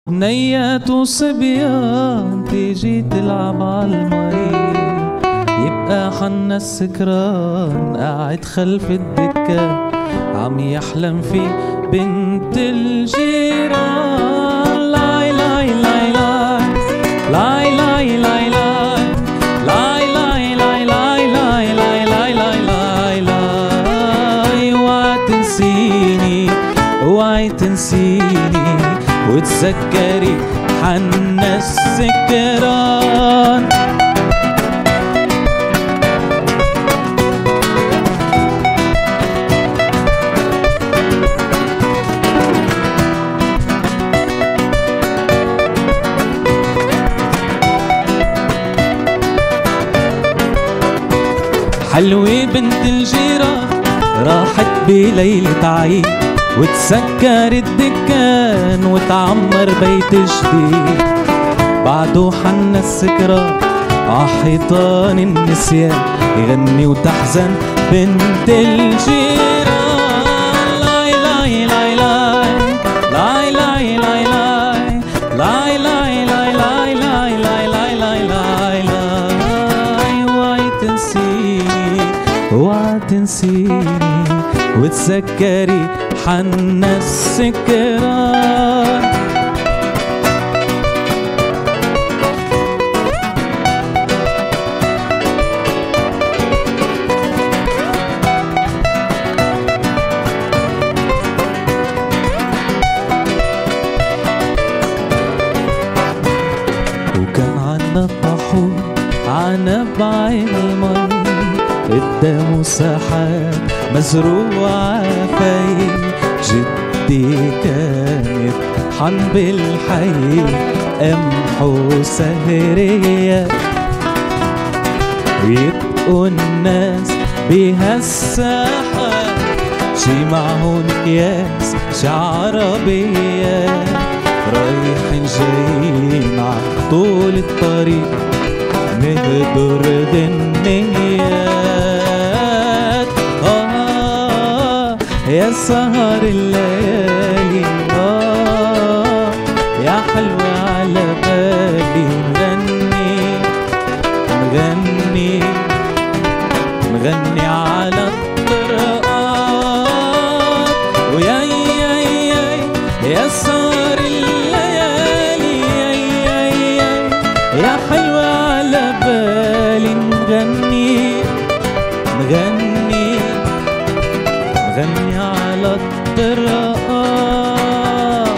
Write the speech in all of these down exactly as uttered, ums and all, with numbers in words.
بنيات وصبيان تيجي تلعب عالمريض، يبقى حنا السكران قاعد خلف الدكان عم يحلم في بنت الجيران. لاي لاي لاي لاي لاي لاي لاي لاي لاي لاي لاي لاي لاي لاي لاي لاي لاي اوعى تنسيني اوعي تنسيني وتذكري حنا السكران. حلوة بنت الجيران راحت بليلة عيد وتسكر الدكان وتعمر بيت جديد، بعده حنا السكران عحيطان النسيان يغني وتحزن بنت الجيران. لاي لاي لاي لاي لاي لاي لاي لاي لاي لاي لاي لاي لاي لاي لاي لاي لاي لاي اوعي تنسيني اوعي تنسيني وتذكري حنا السكران. وكان عنا الطاحون عنب بعين المي قدامه سحاب مزروع فايق، جدي كان يطحن بالحي قمح وسهرية ويبقوا الناس بهالساحة شي معهن اكياس شي عربية رايحين جايين عطول الطريق نهدر دنيات. آه يا سهر الليالي آه يا حلوة على بالي نغني نغني نغني على الطرقات ويا يا يا يا سهر الليالي يا يا يا يا حلوة على بالي نغني نغني نغني على الطرقات.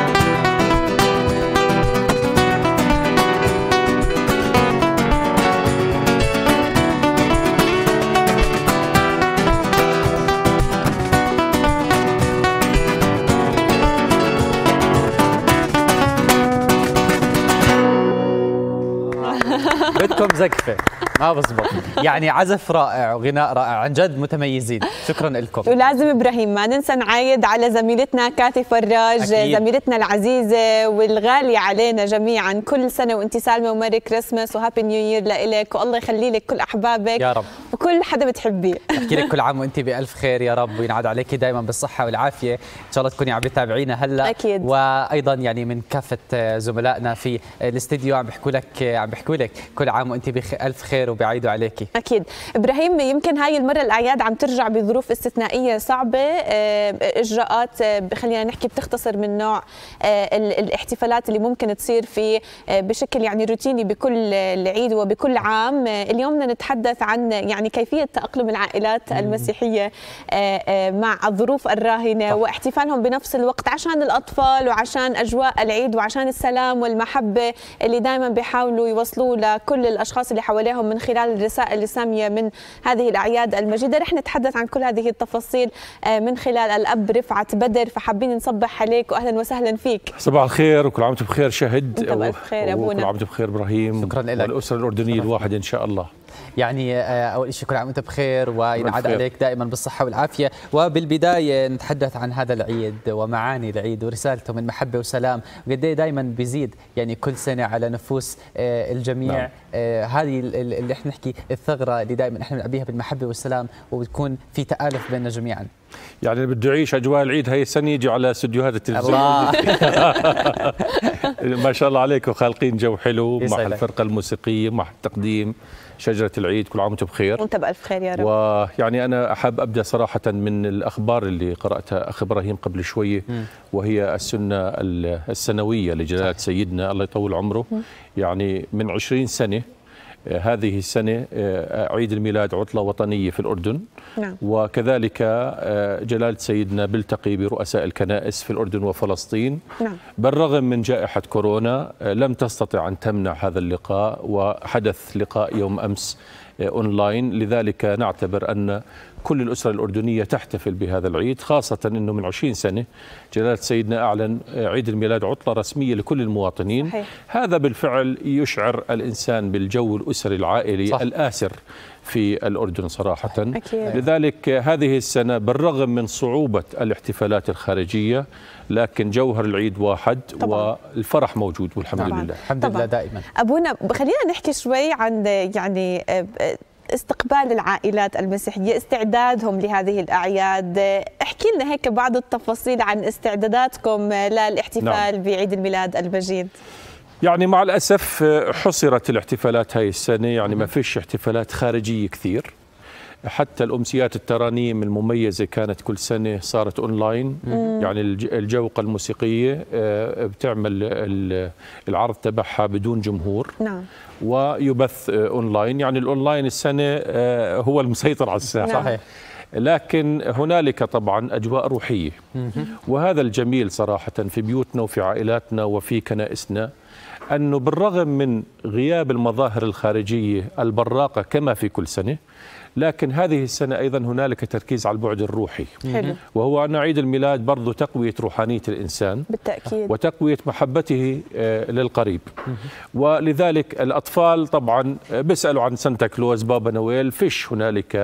بدكم زقفة ما بزبط، يعني عزف رائع وغناء رائع عن جد متميزين، شكرا لكم. ولازم ابراهيم ما ننسى نعايد على زميلتنا كاثي فراج أكيد. زميلتنا العزيزه والغاليه علينا جميعا، كل سنه وانت سالمه وميري كريسماس وهابي نيو يير لإلك والله يخلي لك كل احبابك يا رب وكل حدا بتحبيه. احكي لك كل عام وانت بالف خير يا رب وينعاد عليك دائما بالصحه والعافيه، ان شاء الله تكوني عم بتابعينا هلا اكيد. وايضا يعني من كافه زملائنا في الاستديو عم بيحكوا لك عم بيحكوا لك كل عام وانت بالف خير وبيعيدوا عليكي. اكيد ابراهيم، يمكن هاي المره الاعياد عم ترجع بظروف استثنائيه صعبه، اجراءات خلينا نحكي بتختصر من نوع الاحتفالات اللي ممكن تصير في بشكل يعني روتيني بكل العيد وبكل عام. اليوم بدنا نتحدث عن يعني كيفيه تاقلم العائلات المسيحيه مع الظروف الراهنه واحتفالهم بنفس الوقت عشان الاطفال وعشان اجواء العيد وعشان السلام والمحبه اللي دائما بيحاولوا يوصلوا لكل الاشخاص اللي حواليهم من خلال الرسائل الساميه من هذه الاعياد المجيده. رح نتحدث عن كل هذه التفاصيل من خلال الاب رفعت بدر، فحابين نصبح عليك واهلا وسهلا فيك. صباح الخير وكل عام وانتم بخير شهد. انت بالف خير ابونا. وكل عام وانتم بخير ابراهيم. شكرا لك والاسره الاردنيه الواحده ان شاء الله. يعني اول شيء كل عام وانت بخير وينعاد عليك دائما بالصحه والعافيه. وبالبدايه نتحدث عن هذا العيد ومعاني العيد ورسالته من محبه وسلام، وقد ايه دائما بيزيد يعني كل سنه على نفوس الجميع. نعم. هذه اللي احنا نحكي الثغره اللي دائما احنا بنعبيها بالمحبه والسلام، وبتكون في تآلف بيننا جميعا. يعني بده يعيش اجواء العيد هاي السنه يجي على استديوهات التلفزيون. الله ما شاء الله عليكم، خالقين جو حلو مع يسعدك. الفرقة الموسيقية، مع تقديم شجرة العيد. كل عام وانتم بخير. وانت بألف خير يا رب. ويعني أنا أحب أبدأ صراحة من الأخبار اللي قرأتها أخ إبراهيم قبل شوية، وهي السنة السنوية لجلالة سيدنا الله يطول عمره. يعني من عشرين سنة هذه السنة عيد الميلاد عطلة وطنية في الأردن. نعم. وكذلك جلالة سيدنا بيلتقي برؤساء الكنائس في الأردن وفلسطين. نعم. بالرغم من جائحة كورونا لم تستطع أن تمنع هذا اللقاء، وحدث لقاء يوم أمس أونلاين. لذلك نعتبر أن كل الأسرة الأردنية تحتفل بهذا العيد، خاصة أنه من عشرين سنة جلالة سيدنا أعلن عيد الميلاد عطلة رسمية لكل المواطنين. صحيح. هذا بالفعل يشعر الإنسان بالجو الأسري العائلي صح. الآسر في الأردن صراحة. أكيد. لذلك هذه السنة بالرغم من صعوبة الاحتفالات الخارجية، لكن جوهر العيد واحد طبعا. والفرح موجود والحمد طبعا. لله. الحمد لله دائما. أبونا خلينا نحكي شوي عن يعني استقبال العائلات المسيحية، استعدادهم لهذه الأعياد. احكي لنا هيك بعض التفاصيل عن استعداداتكم للاحتفال نعم. بعيد الميلاد المجيد. يعني مع الأسف حصرت الاحتفالات هاي السنة، يعني ما فيش احتفالات خارجية كثير. حتى الأمسيات الترانيم المميزة كانت كل سنة صارت أونلاين. مم. يعني الجوقة الموسيقية بتعمل العرض تبعها بدون جمهور. نعم. ويبث أونلاين. يعني الأونلاين السنة هو المسيطر على الساحة. نعم. صحيح. لكن هنالك طبعا أجواء روحية. مم. وهذا الجميل صراحة في بيوتنا وفي عائلاتنا وفي كنائسنا، أنه بالرغم من غياب المظاهر الخارجية البراقة كما في كل سنة، لكن هذه السنة أيضا هنالك تركيز على البعد الروحي. حلو. وهو أن عيد الميلاد برضو تقوية روحانية الإنسان بالتأكيد، وتقوية محبته للقريب. ولذلك الأطفال طبعا بيسألوا عن سانتا كلوز بابا نويل. فيش هنالك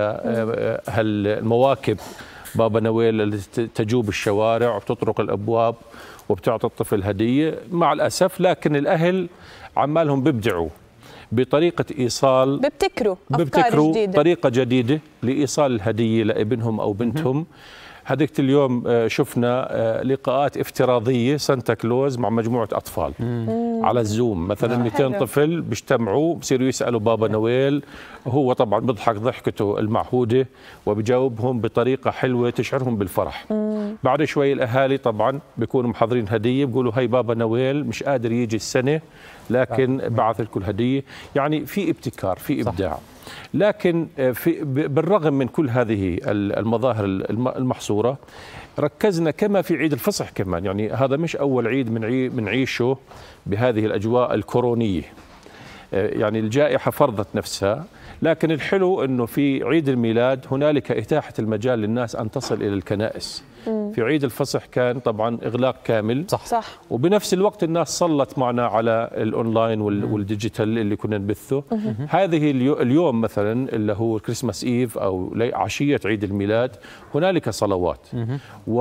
هالمواكب بابا نويل التي تجوب الشوارع وتطرق الأبواب وبتعطي الطفل هدية مع الأسف. لكن الأهل عمالهم بيبدعوا بطريقة إيصال، بيبتكروا بيبتكروا جديدة. طريقة جديدة لإيصال الهدية لابنهم أو بنتهم. هذيك اليوم شفنا لقاءات افتراضية سانتا كلوز مع مجموعة أطفال مم. على الزوم مثلا. مئتين طفل بيجتمعوا بصيروا يسألوا بابا نويل، هو طبعا بيضحك ضحكته المعهودة وبجاوبهم بطريقة حلوة تشعرهم بالفرح. مم. بعد شوي الأهالي طبعا بيكونوا محضرين هدية، بيقولوا هاي بابا نويل مش قادر يجي السنة لكن بعث لكم هدية. يعني في ابتكار، في إبداع. لكن في بالرغم من كل هذه المظاهر المحصورة ركزنا كما في عيد الفصح كمان. يعني هذا مش أول عيد منعيشه بهذه الأجواء الكورونية. يعني الجائحة فرضت نفسها، لكن الحلو أنه في عيد الميلاد هنالك إتاحة المجال للناس أن تصل إلى الكنائس. مم. في عيد الفصح كان طبعا إغلاق كامل. صح صح. وبنفس الوقت الناس صلت معنا على الأونلاين والديجيتال اللي كنا نبثه. مم. هذه اليوم مثلا اللي هو الكريسماس إيف أو عشية عيد الميلاد هنالك صلوات. مم.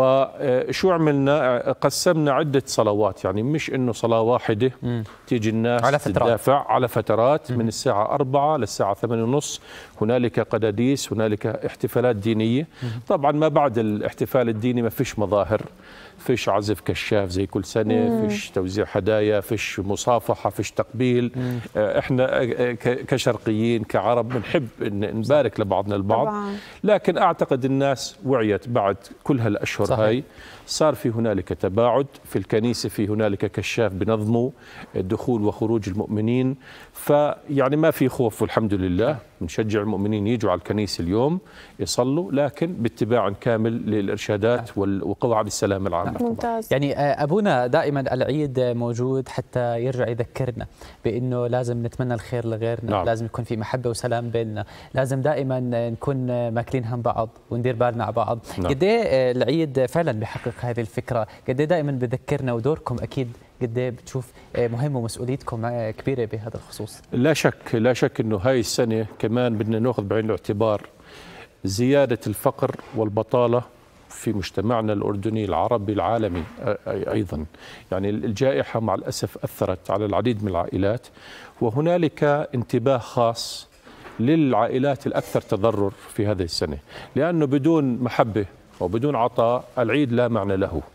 وشو عملنا؟ قسمنا عدة صلوات، يعني مش إنه صلاة واحدة. مم. تيجي الناس على تدافع على فترات. مم. من الساعة أربعة للساعة ثمانية ونص هنالك قداديس، هنالك احتفالات دينية. مم. طبعا ما بعد الاحتفال الديني ما فيش مظاهر، فيش عزف كشاف زي كل سنة. مم. فيش توزيع هدايا، فيش مصافحة، فيش تقبيل. مم. احنا كشرقيين كعرب بنحب نبارك لبعضنا البعض. طبعا. لكن اعتقد الناس وعيت بعد كل هالاشهر. صحيح. هاي صار في هنالك تباعد في الكنيسة، في هنالك كشاف بنظموا الدخول وخروج المؤمنين. فيعني ما في خوف والحمد لله. نشجع المؤمنين يجوا على الكنيسة اليوم يصلوا، لكن باتباع كامل للإرشادات وقواعد السلام العامة. ممتاز. يعني أبونا دائما العيد موجود حتى يرجع يذكرنا بأنه لازم نتمنى الخير لغيرنا. نعم. لازم يكون في محبة وسلام بيننا، لازم دائما نكون ماكلين هم بعض وندير بالنا على بعض. نعم. قد ايه العيد فعلا بيحقق هذه الفكرة، قد ايه دائما بذكرنا، ودوركم أكيد قد ايه بتشوف مهم ومسؤوليتكم كبيرة بهذا الخصوص. لا شك لا شك انه هاي السنة كمان بدنا ناخذ بعين الاعتبار زيادة الفقر والبطالة في مجتمعنا الأردني العربي العالمي أيضا. يعني الجائحة مع الأسف أثرت على العديد من العائلات، وهنالك انتباه خاص للعائلات الأكثر تضرر في هذه السنة، لأنه بدون محبة وبدون عطاء العيد لا معنى له.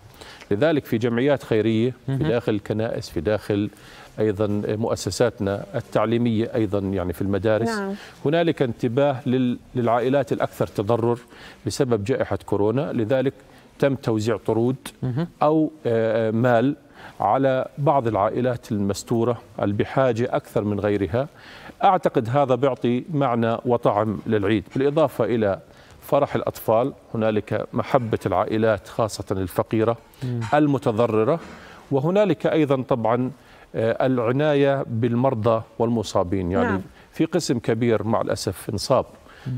لذلك في جمعيات خيرية في داخل الكنائس، في داخل أيضا مؤسساتنا التعليمية أيضا يعني في المدارس. نعم. هنالك انتباه للعائلات الأكثر تضرر بسبب جائحة كورونا، لذلك تم توزيع طرود أو مال على بعض العائلات المستورة اللي بحاجة أكثر من غيرها. أعتقد هذا بيعطي معنى وطعم للعيد، بالإضافة إلى فرح الأطفال. هنالك محبة العائلات خاصة الفقيرة المتضررة، وهنالك أيضا طبعا العناية بالمرضى والمصابين. يعني نعم. في قسم كبير مع الأسف انصاب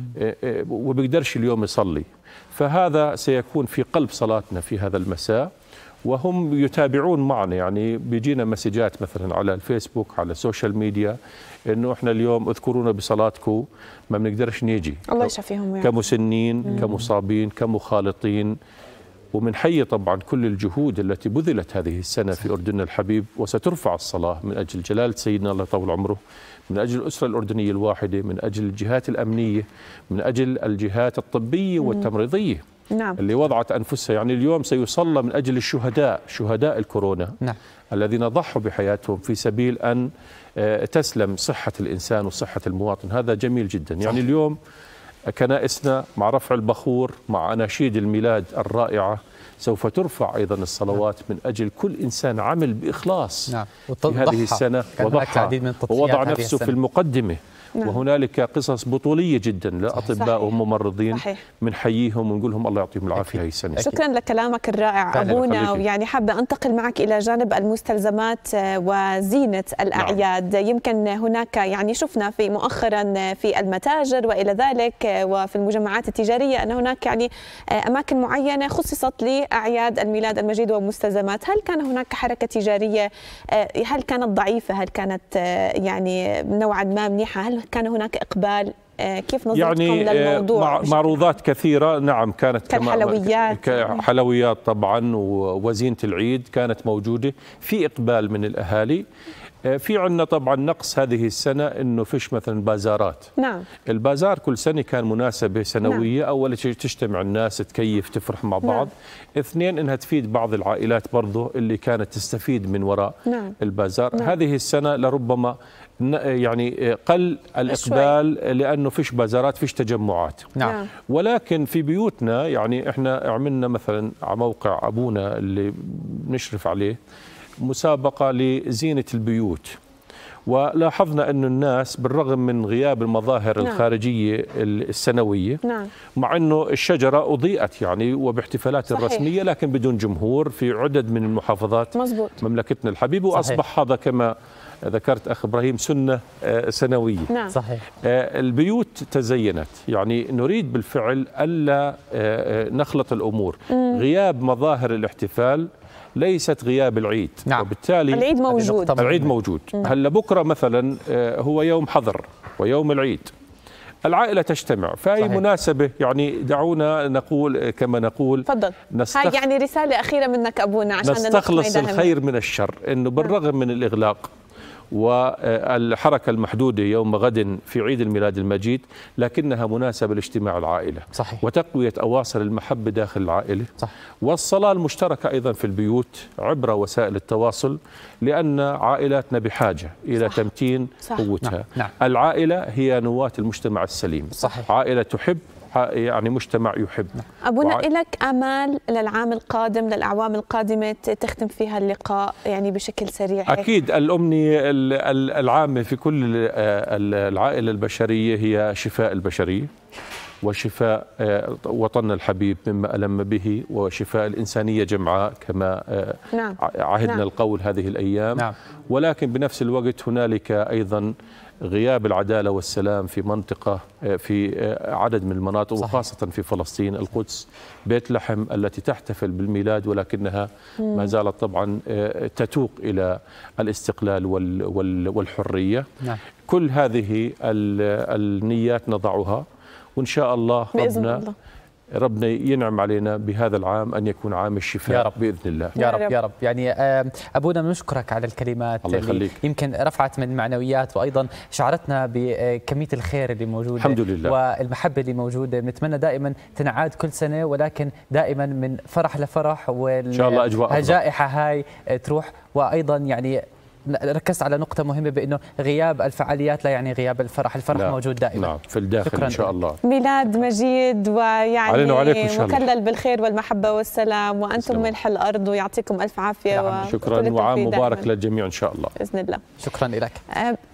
وبيقدرش اليوم يصلي، فهذا سيكون في قلب صلاتنا في هذا المساء، وهم يتابعون معنا. يعني بيجينا مسجات مثلا على الفيسبوك، على السوشيال ميديا، انه احنا اليوم اذكرونا بصلاتكم، ما بنقدرش نيجي. الله يشفيهم يعني. كمسنين، مم. كمصابين، كمخالطين. ومنحيي طبعا كل الجهود التي بذلت هذه السنة في أردننا الحبيب، وسترفع الصلاة من أجل جلالة سيدنا الله يطول عمره، من أجل الأسرة الأردنية الواحدة، من أجل الجهات الأمنية، من أجل الجهات الطبية والتمريضية. نعم. اللي وضعت أنفسها. يعني اليوم سيصلى من أجل الشهداء، شهداء الكورونا. نعم. الذين ضحوا بحياتهم في سبيل أن تسلم صحة الإنسان وصحة المواطن. هذا جميل جدا. يعني اليوم كنائسنا مع رفع البخور، مع أناشيد الميلاد الرائعة، سوف ترفع أيضا الصلوات من أجل كل إنسان عمل بإخلاص. نعم. في هذه السنة وضحى ووضع نفسه في المقدمة. نعم. وهنالك قصص بطولية جدا لأطباء وممرضين، بنحييهم ونقول لهم الله يعطيهم العافية هي السنة. شكرا لكلامك الرائع أبونا. ويعني حابة أنتقل معك إلى جانب المستلزمات وزينة الأعياد. نعم. يمكن هناك يعني شفنا في مؤخرا في المتاجر وإلى ذلك وفي المجمعات التجارية أن هناك يعني أماكن معينة خصصت لأعياد الميلاد المجيد ومستلزمات. هل كان هناك حركة تجارية؟ هل كانت ضعيفة؟ هل كانت يعني نوعا ما منيحة؟ هل كان هناك إقبال؟ كيف نظرتكم يعني للموضوع؟ معروضات كثيرة نعم كانت، كالحلويات، حلويات طبعا وزينة العيد كانت موجودة، في إقبال من الأهالي. في عندنا طبعا نقص هذه السنة انه فيش مثلا بازارات. نعم. البازار كل سنة كان مناسبة سنوية. نعم. اول شيء تجتمع الناس تكيف تفرح مع بعض. نعم. اثنين انها تفيد بعض العائلات برضه اللي كانت تستفيد من وراء نعم. البازار. نعم. هذه السنة لربما يعني قل الإقبال شوي. لأنه فيش بازارات، فيش تجمعات. نعم. ولكن في بيوتنا يعني احنا عملنا مثلا على موقع أبونا اللي بنشرف عليه مسابقة لزينة البيوت، ولاحظنا أن الناس بالرغم من غياب المظاهر نعم. الخارجية السنوية نعم. مع أنه الشجرة أضيئت يعني وباحتفالات صحيح. رسمية لكن بدون جمهور في عدد من المحافظات مزبوط. مملكتنا الحبيبة، وأصبح هذا كما ذكرت أخ إبراهيم سنة سنوية. نعم. صحيح. البيوت تزينت، يعني نريد بالفعل ألا نخلط الأمور. مم. غياب مظاهر الاحتفال ليست غياب العيد. نعم. وبالتالي العيد موجود. العيد موجود. هلا بكرة مثلا هو يوم حظر ويوم العيد، العائلة تجتمع، فهي مناسبة. يعني دعونا نقول كما نقول تفضل. نستخ... هاي يعني رسالة أخيرة منك أبونا عشان نستخلص الخير من الشر، إنه بالرغم من الإغلاق والحركة المحدودة يوم غد في عيد الميلاد المجيد، لكنها مناسبة لاجتماع العائلة. صحيح. وتقوية أواصر المحبة داخل العائلة. صح. والصلاة المشتركة أيضا في البيوت عبر وسائل التواصل، لأن عائلاتنا بحاجة إلى صح. تمتين صح. قوتها. نعم. نعم. العائلة هي نواة المجتمع السليم. صحيح. عائلة تحب يعني مجتمع يحب. أبونا وع... لك آمال للعام القادم، للأعوام القادمة تختم فيها اللقاء يعني بشكل سريع؟ أكيد الأمنية العامة في كل العائلة البشرية هي شفاء البشرية وشفاء وطننا الحبيب مما ألم به، وشفاء الإنسانية جمعاء كما نعم. عهدنا نعم. القول هذه الأيام. نعم. ولكن بنفس الوقت هنالك أيضا غياب العدالة والسلام في منطقة في عدد من المناطق. صحيح. وخاصة في فلسطين، القدس، بيت لحم التي تحتفل بالميلاد ولكنها ما زالت طبعا تتوق إلى الاستقلال والحرية. نعم. كل هذه النيات نضعها، وإن شاء الله ربنا ربنا ينعم علينا بهذا العام أن يكون عام الشفاء يا رب. بإذن الله. يا رب يا رب. يعني أبونا بنشكرك على الكلمات الله اللي يخليك. يمكن رفعت من المعنويات وأيضا شعرتنا بكمية الخير اللي موجودة الحمد لله. والمحبة اللي موجودة. بنتمنى دائما تنعاد كل سنة، ولكن دائما من فرح لفرح، إن شاء الله أجواء أفضل. والجائحة هاي تروح. وأيضا يعني ركزت على نقطة مهمة بأنه غياب الفعاليات لا يعني غياب الفرح، الفرح لا. موجود دائما. نعم في الداخل إن شاء الله. ميلاد مجيد ويعني علينا وعليكم إن شاء الله. مكلل بالخير والمحبة والسلام، وأنتم تسلموا. ملح الأرض، ويعطيكم ألف عافية. نعم. وكل شكرا التوفيق وعام مبارك دائماً. للجميع إن شاء الله. بإذن الله. شكرا لك.